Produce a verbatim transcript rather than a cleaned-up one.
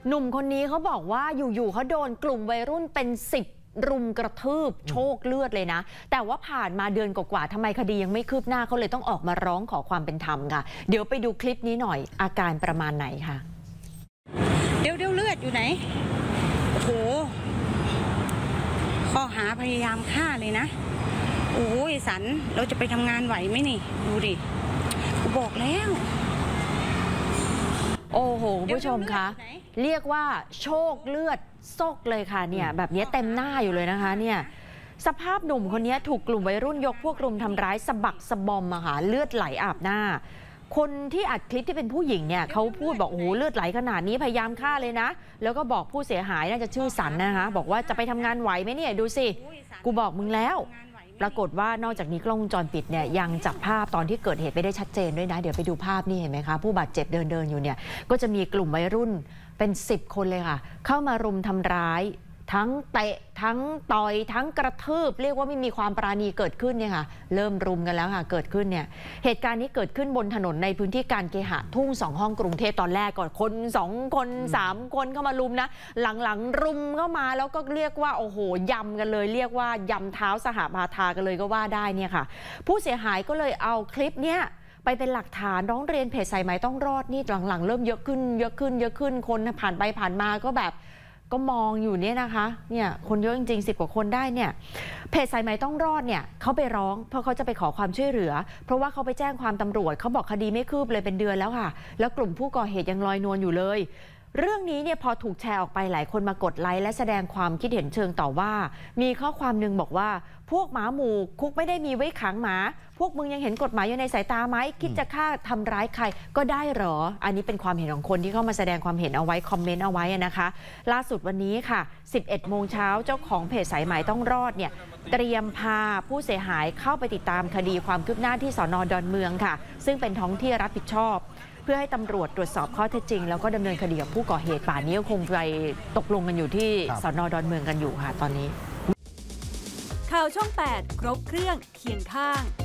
หนุ่มคนนี้เขาบอกว่าอยู่ๆเขาโดนกลุ่มวัยรุ่นเป็นสิบรุมกระทืบโชคเลือดเลยนะแต่ว่าผ่านมาเดือนกว่าๆทำไมคดียังไม่คืบหน้าเขาเลยต้องออกมาร้องขอความเป็นธรรมค่ะเดี๋ยวไปดูคลิปนี้หน่อยอาการประมาณไหนค่ะเดี๋ยวเดี๋ยวเลือดอยู่ไหนโอ้โหข้อหาพยายามฆ่าเลยนะโอ้ยสันเราจะไปทำงานไหวไหมนี่ดูดิกูบอกแล้วโอ้โหผู้ชมคะเรียกว่าโชคเลือดซกเลยค่ะเนี่ยแบบนี้เต็มหน้าอยู่เลยนะคะเนี่ยสภาพหนุ่มคนนี้ถูกกลุ่มวัยรุ่นยกพวกรุมทำร้ายสะบักสะบอมอะค่ะเลือดไหลอาบหน้าคนที่อัดคลิปที่เป็นผู้หญิงเนี่ยเขาพูดบอกโอ้โหเลือดไหลขนาดนี้พยายามฆ่าเลยนะแล้วก็บอกผู้เสียหายน่าจะชื่อสันนะคะบอกว่าจะไปทำงานไหวไหมเนี่ยดูสิกูบอกมึงแล้วปรากฏว่านอกจากนี้กล้องวงจรปิดเนี่ยยังจับภาพตอนที่เกิดเหตุไม่ได้ชัดเจนด้วยนะเดี๋ยวไปดูภาพนี่เห็นไหมคะผู้บาดเจ็บเดินเดินอยู่เนี่ยก็จะมีกลุ่มวัยรุ่นเป็นสิบคนเลยค่ะเข้ามารุมทำร้ายทั้งเตะทั้งต่อยทั้งกระทืบเรียกว่าไม่มีความปราณีเกิดขึ้นเนี่ยค่ะเริ่มรุมกันแล้วค่ะเกิดขึ้นเนี่ยเหตุการณ์นี้เกิดขึ้นบนถนนในพื้นที่การเคหะทุ่งสองห้องกรุงเทพตอนแรกก่อนคนสองคนสามคนเข้ามารุมนะหลังๆรุมเข้ามาแล้วก็เรียกว่าโอ้โหยำกันเลยเรียกว่ายำเท้าสหบาทากันเลยก็ว่าได้เนี่ยค่ะผู้เสียหายก็เลยเอาคลิปเนี้ยไปเป็นหลักฐานร้องเรียนเพจสายไหมต้องรอดนี่หลังๆเริ่มเยอะขึ้นเยอะขึ้นเยอะขึ้นคนผ่านไปผ่านมาก็แบบก็มองอยู่เนี่ยนะคะเนี่ยคนเยอะจริงๆสิบกว่าคนได้เนี่ยเพจสายไหมต้องรอดเนี่ยเขาไปร้องเพราะเขาจะไปขอความช่วยเหลือเพราะว่าเขาไปแจ้งความตำรวจเขาบอกคดีไม่คืบเลยเป็นเดือนแล้วค่ะแล้วกลุ่มผู้ก่อเหตุยังลอยนวลอยู่เลยเรื่องนี้เนี่ยพอถูกแชร์ออกไปหลายคนมากดไลค์และแสดงความคิดเห็นเชิงต่อว่ามีข้อความหนึ่งบอกว่าพวกหมาหมู่คุกไม่ได้มีไว้ขังหมาพวกมึงยังเห็นกฎหมายอยู่ในสายตาไหมคิดจะฆ่าทำร้ายใครก็ได้หรออันนี้เป็นความเห็นของคนที่เข้ามาแสดงความเห็นเอาไว้คอมเมนต์เอาไว้นะคะล่าสุดวันนี้ค่ะสิบเอ็ดโมงเช้าเจ้าของเพจสายไหมต้องรอดเนี่ยเตรียมพาผู้เสียหายเข้าไปติดตามคดีความคืบหน้าที่สน.ดอนเมืองค่ะซึ่งเป็นท้องที่รับผิดชอบเพื่อให้ตำรวจตรวจสอบข้อเท็จจริงแล้วก็ดำเนินคดีกับผู้ก่อเหตุป่านนี้ก็คงไปตกลงกันอยู่ที่สน.ดอนเมืองกันอยู่ค่ะตอนนี้ข่าวช่องแปดครบเครื่องเคียงข้าง